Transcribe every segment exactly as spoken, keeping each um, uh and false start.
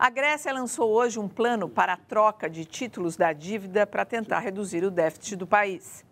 A Grécia lançou hoje um plano para a troca de títulos da dívida para tentar reduzir o déficit do país.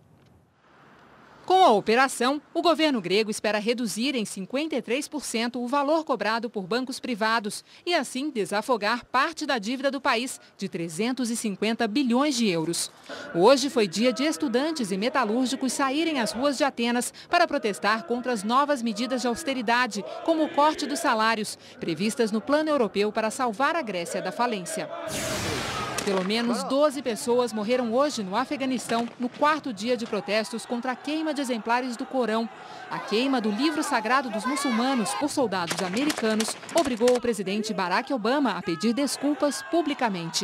Com a operação, o governo grego espera reduzir em cinquenta e três por cento o valor cobrado por bancos privados e, assim, desafogar parte da dívida do país de trezentos e cinquenta bilhões de euros. Hoje foi dia de estudantes e metalúrgicos saírem às ruas de Atenas para protestar contra as novas medidas de austeridade, como o corte dos salários, previstas no Plano Europeu para salvar a Grécia da falência. Pelo menos doze pessoas morreram hoje no Afeganistão, no quarto dia de protestos contra a queima de exemplares do Corão. A queima do livro sagrado dos muçulmanos por soldados americanos obrigou o presidente Barack Obama a pedir desculpas publicamente.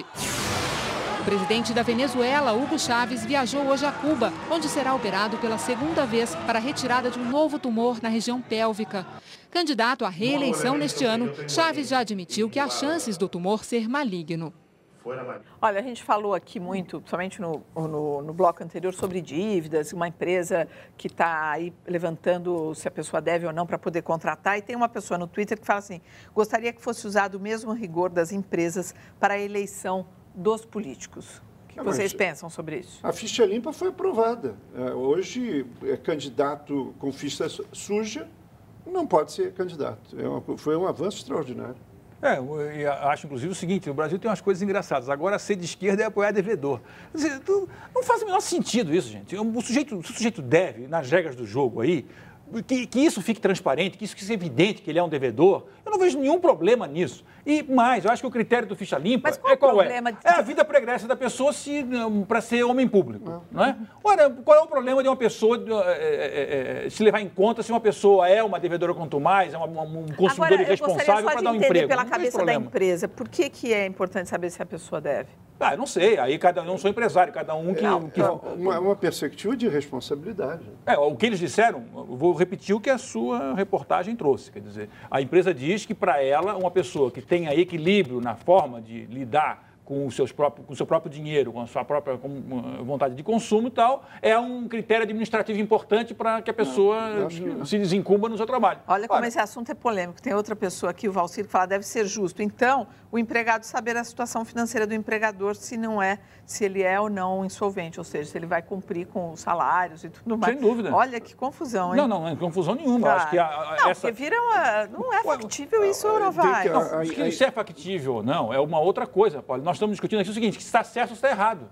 O presidente da Venezuela, Hugo Chávez, viajou hoje a Cuba, onde será operado pela segunda vez para a retirada de um novo tumor na região pélvica. Candidato à reeleição neste ano, Chávez já admitiu que há chances do tumor ser maligno. Olha, a gente falou aqui muito, somente no, no, no bloco anterior, sobre dívidas, uma empresa que está aí levantando se a pessoa deve ou não para poder contratar. E tem uma pessoa no Twitter que fala assim, gostaria que fosse usado o mesmo rigor das empresas para a eleição dos políticos. O que, que vocês pensam sobre isso? A ficha limpa foi aprovada. Hoje, é candidato com ficha suja não pode ser candidato. É uma, foi um avanço extraordinário. É, eu acho, inclusive, o seguinte, no Brasil tem umas coisas engraçadas. Agora, ser de esquerda é apoiar devedor. Quer dizer, não faz o menor sentido isso, gente. O sujeito, o sujeito deve, nas regras do jogo aí, que, que isso fique transparente, que isso fique evidente que ele é um devedor, eu não vejo nenhum problema nisso. E mais, eu acho que o critério do ficha limpa qual é qual é? De... É a vida pregressa da pessoa para ser homem público, não, não é? Ora, qual é o problema de uma pessoa é, é, é, se levar em conta se uma pessoa é uma devedora quanto mais, é uma, um consumidor Agora, irresponsável para dar um emprego? Pela cabeça da empresa, por que, que é importante saber se a pessoa deve? Ah, eu não sei, aí cada um, não sou empresário, cada um que... Não, que... Não, uma, uma perspectiva de responsabilidade. É, o que eles disseram, eu vou repetir o que a sua reportagem trouxe, quer dizer, a empresa diz que para ela, uma pessoa que tenha equilíbrio na forma de lidar com o, seus próprios, com o seu próprio dinheiro, com a sua própria com, vontade de consumo e tal, é um critério administrativo importante para que a pessoa não, se desencumba no seu trabalho. Olha como Olha. esse assunto é polêmico. Tem outra pessoa aqui, o Valcir, que fala deve ser justo. Então, o empregado saber a situação financeira do empregador, se não é, se ele é ou não insolvente, ou seja, se ele vai cumprir com os salários e tudo mais. Sem dúvida. Olha que confusão, hein? Não, não, não é confusão nenhuma. Claro. Acho que a, a, não, essa... porque vira uma... Não é factível isso, ou não vai? Não, a, a, a, se é factível ou não, é uma outra coisa, Paulo. Nós estamos discutindo aqui o seguinte, que se está certo ou se está errado.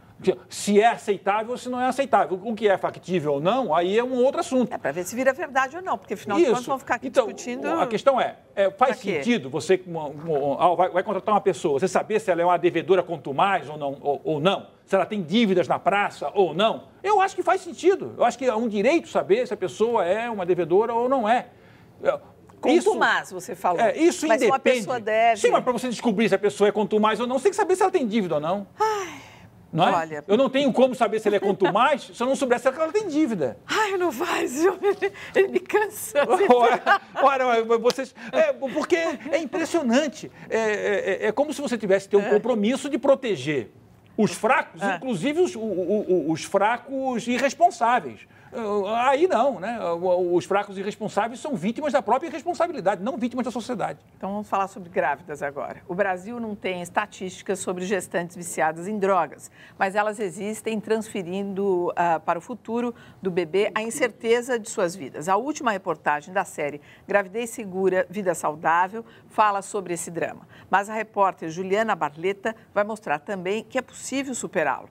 Se é aceitável ou se não é aceitável. O que é factível ou não, aí é um outro assunto. É para ver se vira verdade ou não, porque afinal Isso. de contas vão ficar aqui então, discutindo... A questão é, é faz sentido você uma, uma, vai, vai contratar uma pessoa, você saber se ela é uma devedora quanto mais ou não, ou, ou não, se ela tem dívidas na praça ou não. Eu acho que faz sentido. Eu acho que é um direito saber se a pessoa é uma devedora ou não é. Contumaz, isso, você falou. É, isso mas independe. Uma pessoa deve... Sim, mas para você descobrir se a pessoa é contumaz ou não, você tem que saber se ela tem dívida ou não. Ai, não é? olha... Eu não tenho como saber se ele é contumaz se eu não soubesse se ela tem dívida. Ai, não faz, ele me cansa. Ora, ora vocês... É, porque é impressionante. É, é, é como se você tivesse que ter um compromisso de proteger os fracos, é. inclusive os, os, os fracos irresponsáveis. Aí não, né? Os fracos irresponsáveis são vítimas da própria irresponsabilidade, não vítimas da sociedade. Então vamos falar sobre grávidas agora. O Brasil não tem estatísticas sobre gestantes viciadas em drogas, mas elas existem, transferindo uh, para o futuro do bebê a incerteza de suas vidas. A última reportagem da série Gravidez Segura, Vida Saudável fala sobre esse drama. Mas a repórter Juliana Barletta vai mostrar também que é possível superá-lo.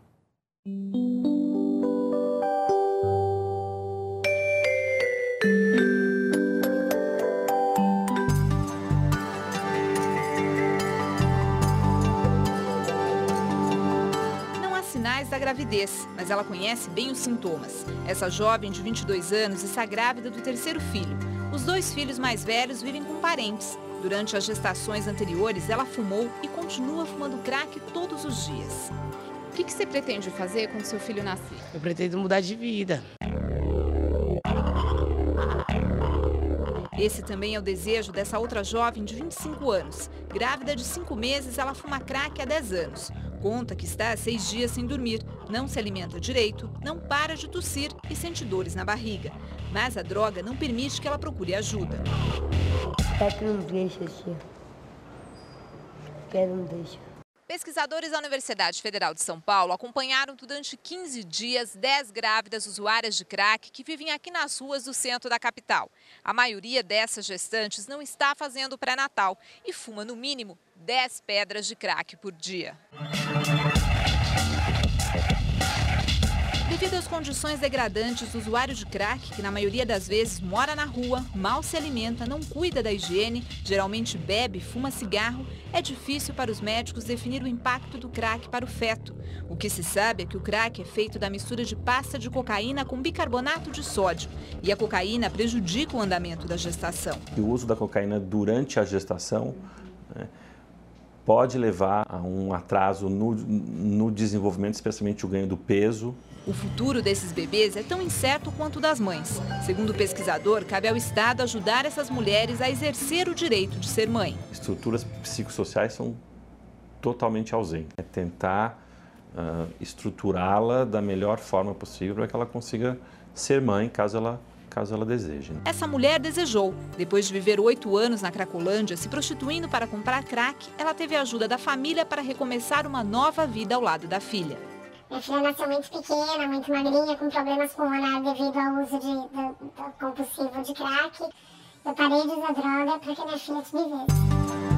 Da gravidez, mas ela conhece bem os sintomas. Essa jovem de vinte e dois anos está grávida do terceiro filho. Os dois filhos mais velhos vivem com parentes. Durante as gestações anteriores, ela fumou e continua fumando crack todos os dias. O que, que você pretende fazer quando seu filho nascer? Eu pretendo mudar de vida. Esse também é o desejo dessa outra jovem de vinte e cinco anos. Grávida de cinco meses, ela fuma crack há dez anos. Conta que está há seis dias sem dormir, não se alimenta direito, não para de tossir e sente dores na barriga. Mas a droga não permite que ela procure ajuda. É que não deixa, tia. quero um beijo. Pesquisadores da Universidade Federal de São Paulo acompanharam durante quinze dias dez grávidas usuárias de crack que vivem aqui nas ruas do centro da capital. A maioria dessas gestantes não está fazendo pré-natal e fuma no mínimo dez pedras de crack por dia. Devido às condições degradantes, o usuário de crack, que na maioria das vezes mora na rua, mal se alimenta, não cuida da higiene, geralmente bebe, fuma cigarro, é difícil para os médicos definir o impacto do crack para o feto. O que se sabe é que o crack é feito da mistura de pasta de cocaína com bicarbonato de sódio e a cocaína prejudica o andamento da gestação. O uso da cocaína durante a gestação, né, pode levar a um atraso no, no desenvolvimento, especialmente o ganho do peso. O futuro desses bebês é tão incerto quanto o das mães. Segundo o pesquisador, cabe ao Estado ajudar essas mulheres a exercer o direito de ser mãe. Estruturas psicossociais são totalmente ausentes. É tentar uh, estruturá-la da melhor forma possível para que ela consiga ser mãe, caso ela, caso ela deseje. Essa mulher desejou. Depois de viver oito anos na Cracolândia, se prostituindo para comprar crack, ela teve a ajuda da família para recomeçar uma nova vida ao lado da filha. Minha filha nasceu muito pequena, muito magrinha, com problemas pulmonares devido ao uso de, do, do compulsivo de crack. Eu parei de usar droga para que minha filha vivesse.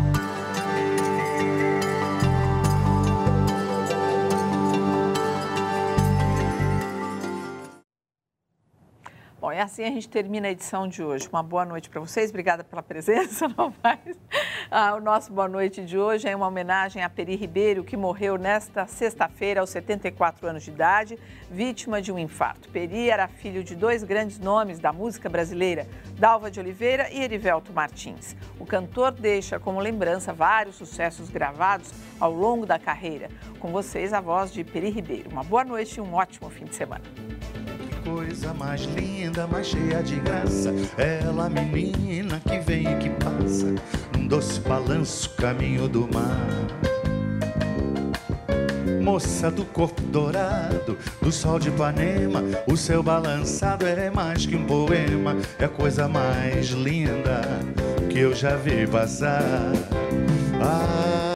Bom, e assim a gente termina a edição de hoje. Uma boa noite para vocês, obrigada pela presença. Não mais. Ah, o nosso boa noite de hoje é uma homenagem a Peri Ribeiro, que morreu nesta sexta-feira aos setenta e quatro anos de idade, vítima de um infarto. Peri era filho de dois grandes nomes da música brasileira, Dalva de Oliveira e Erivelto Martins. O cantor deixa como lembrança vários sucessos gravados ao longo da carreira. Com vocês, a voz de Peri Ribeiro. Uma boa noite e um ótimo fim de semana. Coisa mais linda, mais cheia de graça, ela menina que vem e que passa, num doce balanço, caminho do mar. Moça do corpo dourado, do sol de Ipanema, o seu balançado é mais que um poema, é a coisa mais linda que eu já vi passar. Ah,